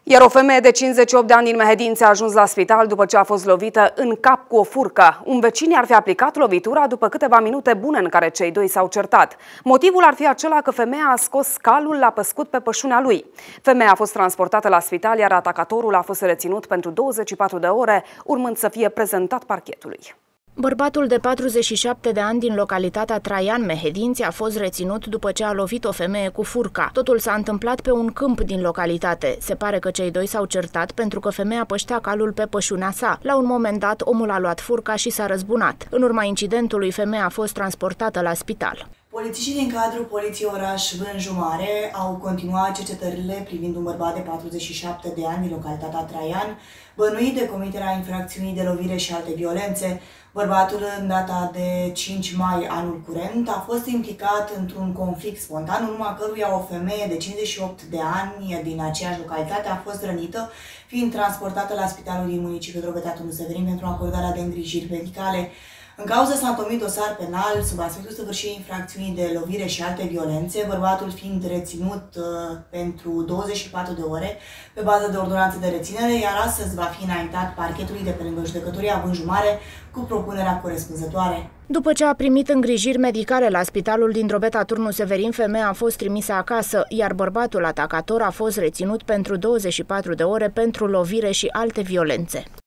Iar o femeie de 58 de ani din Mehedințe a ajuns la spital după ce a fost lovită în cap cu o furcă. Un vecin i-ar fi aplicat lovitura după câteva minute bune în care cei doi s-au certat. Motivul ar fi acela că femeia a scos calul la păscut pe pășunea lui. Femeia a fost transportată la spital, iar atacatorul a fost reținut pentru 24 de ore, urmând să fie prezentat parchetului. Bărbatul de 47 de ani din localitatea Traian, Mehedințe, a fost reținut după ce a lovit o femeie cu furca. Totul s-a întâmplat pe un câmp din localitate. Se pare că cei doi s-au certat pentru că femeia păștea calul pe pășunea sa. La un moment dat, omul a luat furca și s-a răzbunat. În urma incidentului, femeia a fost transportată la spital. Polițiștii din cadrul Poliției Oraș Vânju Mare au continuat cercetările privind un bărbat de 47 de ani din localitatea Traian, bănuit de comiterea infracțiunii de lovire și alte violențe. Bărbatul, în data de 5 mai anul curent, a fost implicat într-un conflict spontan, în urma căruia o femeie de 58 de ani din aceeași localitate a fost rănită, fiind transportată la spitalul din municipiul Drobeta Turnul Severin pentru acordarea de îngrijiri medicale. În cauză s-a întomit dosar penal sub aspectul săvârșirii infracțiunii de lovire și alte violențe, bărbatul fiind reținut pentru 24 de ore pe bază de ordonanță de reținere, iar astăzi va fi înaintat parchetului de pe lângă Judecătoria Vânju Mare cu propunerea corespunzătoare. După ce a primit îngrijiri medicale la spitalul din Drobeta Turnul Severin, femeia a fost trimisă acasă, iar bărbatul atacator a fost reținut pentru 24 de ore pentru lovire și alte violențe.